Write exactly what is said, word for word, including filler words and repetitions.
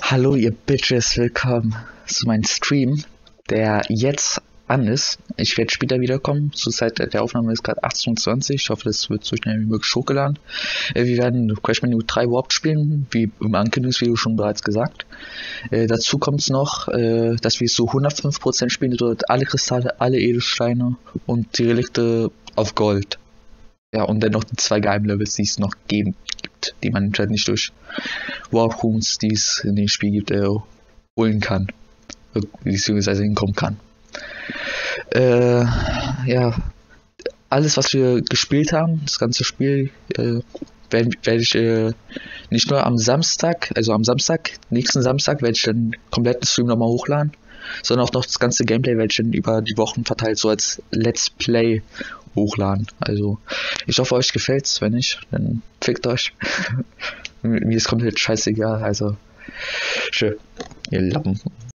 Hallo ihr Bitches, willkommen zu meinem Stream, der jetzt an ist. Ich werde später wiederkommen. Zur Zeit der Aufnahme ist gerade achtzehn Uhr zwanzig. Ich hoffe, das wird so schnell wie möglich hochgeladen. Äh, wir werden Crash Bandicoot drei Warped spielen, wie im Ankündigungsvideo schon bereits gesagt. Äh, dazu kommt es noch, äh, dass wir so hundertfünf Prozent spielen, bedeutet alle Kristalle, alle Edelsteine und die Relikte auf Gold. Ja, und dann noch die zwei Geheimlevels, die es noch geben gibt, die man halt nicht durch Warp Rooms, die es in dem Spiel gibt, äh, holen kann. Beziehungsweise hinkommen kann. Äh, ja, alles, was wir gespielt haben, das ganze Spiel, äh, werde werd ich äh, nicht nur am Samstag, also am Samstag, nächsten Samstag, werde ich dann kompletten Stream nochmal hochladen, sondern auch noch das ganze Gameplay werde ich dann über die Wochen verteilt, so als Let's Play hochladen. Also, ich hoffe, euch gefällt's. Wenn nicht, dann fickt euch. Mir ist komplett scheißegal. Also, schön, ihr Lappen.